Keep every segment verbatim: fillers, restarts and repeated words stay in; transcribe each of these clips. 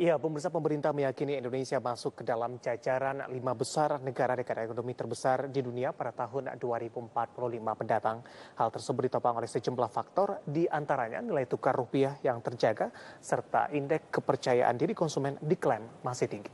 Ya, pemirsa, pemerintah meyakini Indonesia masuk ke dalam jajaran lima besar negara-negara ekonomi terbesar di dunia pada tahun dua ribu empat puluh lima mendatang. Hal tersebut ditopang oleh sejumlah faktor, di antaranya nilai tukar rupiah yang terjaga, serta indeks kepercayaan diri konsumen diklaim masih tinggi.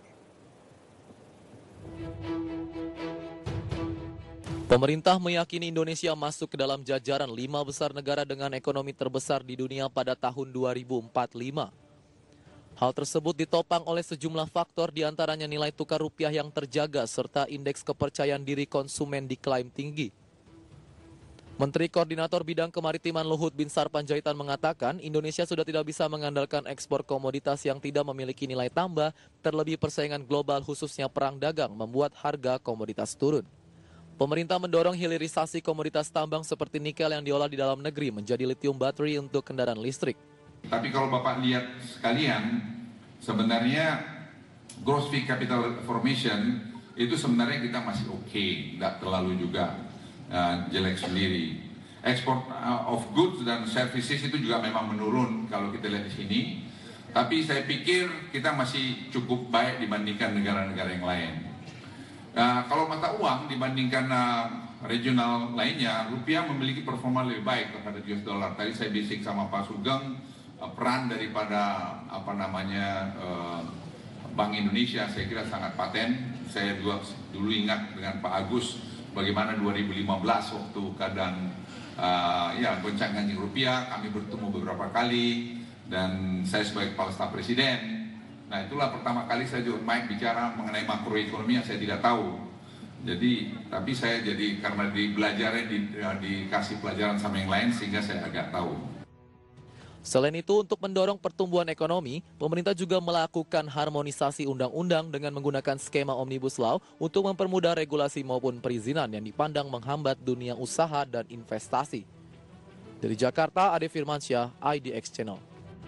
Pemerintah meyakini Indonesia masuk ke dalam jajaran lima besar negara dengan ekonomi terbesar di dunia pada tahun dua ribu empat puluh lima. Hal tersebut ditopang oleh sejumlah faktor, diantaranya nilai tukar rupiah yang terjaga serta indeks kepercayaan diri konsumen diklaim tinggi. Menteri Koordinator Bidang Kemaritiman Luhut Binsar Panjaitan mengatakan Indonesia sudah tidak bisa mengandalkan ekspor komoditas yang tidak memiliki nilai tambah, terlebih persaingan global khususnya perang dagang membuat harga komoditas turun. Pemerintah mendorong hilirisasi komoditas tambang seperti nikel yang diolah di dalam negeri menjadi lithium battery untuk kendaraan listrik. Tapi kalau Bapak lihat sekalian, sebenarnya gross fee capital formation itu sebenarnya kita masih oke, okay, nggak terlalu juga uh, jelek sendiri. Export uh, of goods dan services itu juga memang menurun kalau kita lihat di sini. Tapi saya pikir kita masih cukup baik dibandingkan negara-negara yang lain. Uh, kalau mata uang dibandingkan uh, regional lainnya, rupiah memiliki performa lebih baik terhadap U S dollar. Tadi saya bisik sama Pak Sugeng, peran daripada apa namanya uh, Bank Indonesia saya kira sangat paten. Saya juga dulu ingat dengan Pak Agus bagaimana dua ribu lima belas waktu keadaan uh, ya goncang-ganjing rupiah, kami bertemu beberapa kali dan saya sebagai kepala staf presiden. Nah, itulah pertama kali saya juga Mike bicara mengenai makroekonomi yang saya tidak tahu. Jadi, tapi saya jadi karena di belajarnya di, dikasih pelajaran sama yang lain sehingga saya agak tahu. Selain itu, untuk mendorong pertumbuhan ekonomi, pemerintah juga melakukan harmonisasi undang-undang dengan menggunakan skema Omnibus Law untuk mempermudah regulasi maupun perizinan yang dipandang menghambat dunia usaha dan investasi. Dari Jakarta, Ade Firmansyah, I D X Channel.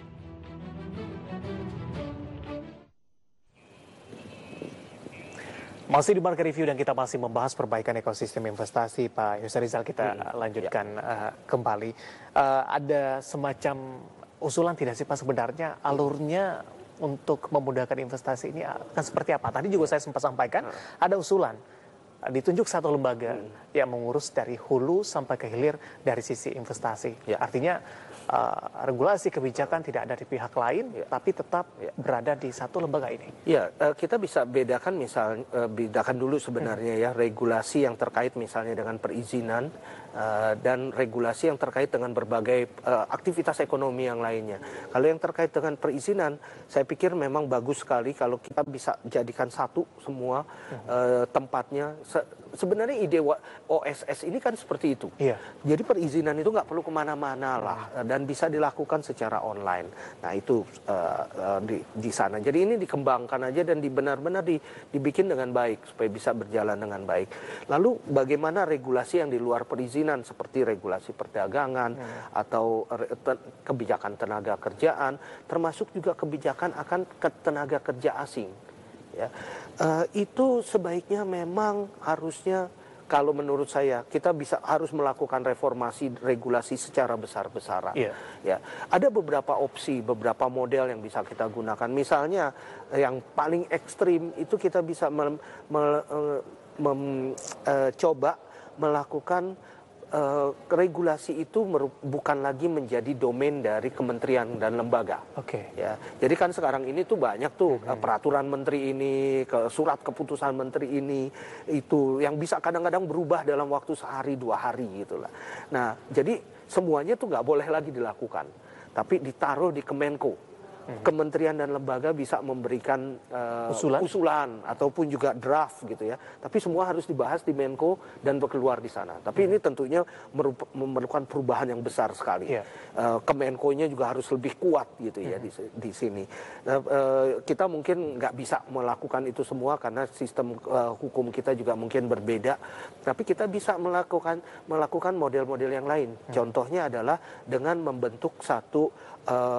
Masih di Market Review dan kita masih membahas perbaikan ekosistem investasi, Pak Yusri Rizal. Kita hmm, lanjutkan ya. uh, kembali. Uh, ada semacam usulan tidak sih Pak sebenarnya alurnya untuk memudahkan investasi ini akan seperti apa? Tadi juga saya sempat sampaikan hmm. ada usulan uh, ditunjuk satu lembaga hmm. yang mengurus dari hulu sampai ke hilir dari sisi investasi. Ya. Artinya Uh, regulasi kebijakan tidak ada di pihak lain, ya. tapi tetap ya. berada di satu lembaga ini. Ya, uh, kita bisa bedakan misalnya, uh, bedakan dulu sebenarnya hmm. ya regulasi yang terkait misalnya dengan perizinan uh, dan regulasi yang terkait dengan berbagai uh, aktivitas ekonomi yang lainnya. Kalau yang terkait dengan perizinan, saya pikir memang bagus sekali kalau kita bisa jadikan satu semua hmm. uh, tempatnya. Se sebenarnya ide O S S ini kan seperti itu. Ya. Jadi perizinan itu nggak perlu kemana-mana lah. Hmm. Dan bisa dilakukan secara online. Nah itu uh, uh, di, di sana. Jadi ini dikembangkan aja dan benar-benar di, dibikin dengan baik supaya bisa berjalan dengan baik. Lalu bagaimana regulasi yang di luar perizinan seperti regulasi perdagangan hmm. atau te, kebijakan tenaga kerjaan, termasuk juga kebijakan akan ke tenaga kerja asing. Ya, uh, itu sebaiknya memang harusnya. Kalau menurut saya kita bisa harus melakukan reformasi regulasi secara besar-besaran. Yeah. Ya, ada beberapa opsi, beberapa model yang bisa kita gunakan. Misalnya yang paling ekstrim itu kita bisa mem, mem, mem, uh, coba melakukan uh, regulasi itu bukan lagi menjadi domain dari kementerian dan lembaga. Oke. Okay. Ya, jadi kan sekarang ini tuh banyak tuh hmm. peraturan menteri ini, ke surat keputusan menteri ini, itu yang bisa kadang-kadang berubah dalam waktu sehari dua hari gitulah. Nah, jadi semuanya tuh nggak boleh lagi dilakukan, tapi ditaruh di Kemenko. Kementerian dan lembaga bisa memberikan uh, usulan? usulan ataupun juga draft gitu ya. Tapi semua harus dibahas di Menko dan keluar di sana. Tapi hmm. ini tentunya memerlukan perubahan yang besar sekali. Yeah. Uh, Kemenko-nya juga harus lebih kuat gitu ya hmm. di, di sini. Uh, uh, kita mungkin nggak bisa melakukan itu semua karena sistem uh, hukum kita juga mungkin berbeda. Tapi kita bisa melakukan melakukan model-model yang lain. Hmm. Contohnya adalah dengan membentuk satu uh,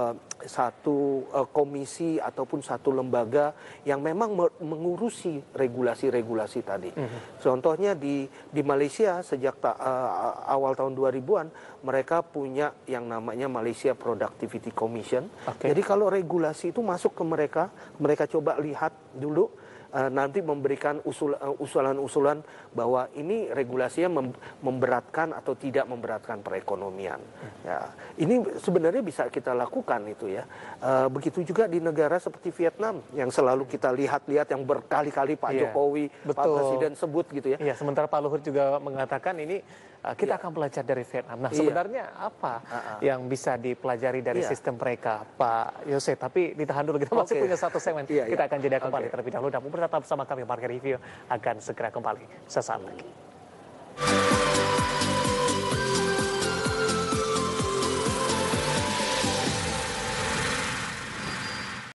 satu uh, komisi ataupun satu lembaga yang memang me mengurusi regulasi-regulasi tadi. Mm-hmm. Contohnya di di Malaysia sejak ta uh, awal tahun dua ribuan mereka punya yang namanya Malaysia Productivity Commission. Okay. Jadi kalau regulasi itu masuk ke mereka, mereka coba lihat dulu, uh, nanti memberikan usulan-usulan bahwa ini regulasinya mem memberatkan atau tidak memberatkan perekonomian. Hmm. Ya, ini sebenarnya bisa kita lakukan itu ya. Uh, begitu juga di negara seperti Vietnam yang selalu kita lihat-lihat yang berkali-kali Pak yeah. Jokowi, Betul. Pak Presiden sebut gitu ya. Iya, sementara Pak Luhut juga mengatakan ini uh, kita yeah. akan belajar dari Vietnam. Nah, sebenarnya yeah. apa uh -uh. yang bisa dipelajari dari yeah. sistem mereka, Pak Yose? Tapi ditahan dulu, kita masih okay. punya satu segmen. Yeah, kita yeah. akan jeda kembali okay. terlebih dahulu. Dan tetap bersama kami, Market Review akan segera kembali sesaat lagi.